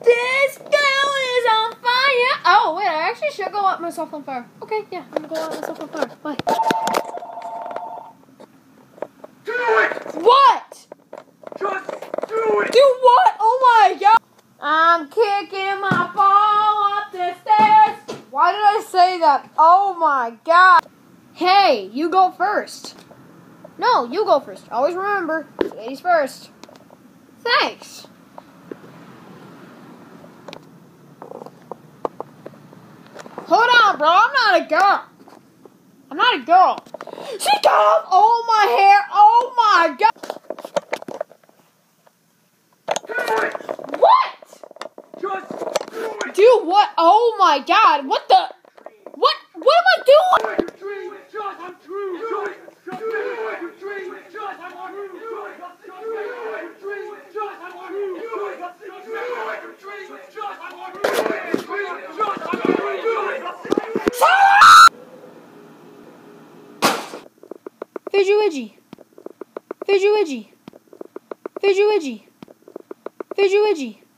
This girl is on fire. Oh, wait, I actually should go light myself on fire. Okay, yeah, I'm gonna go light myself on fire. Bye. Do it! What? Just do it! Do what? Oh my god. I'm kicking my ball up the stairs. Why did I say that? Oh my god. Hey, you go first. No, you go first. Always remember, ladies first. Thanks. Hold on, bro. I'm not a girl. I'm not a girl. She cut off all my hair. Oh my god. Do it! What? Just do it! Do what? Oh my god. What the? What am I doing? Your dream is just untrue! Do it! Just do it! Your dream is just untrue! Do it! Your dream is just untrue! Do it! Your dream is just untrue! Your dream is just untrue! Do it! Fidgewidgy. Fidgewidgy. Fidgewidgy. Fidgewidgy.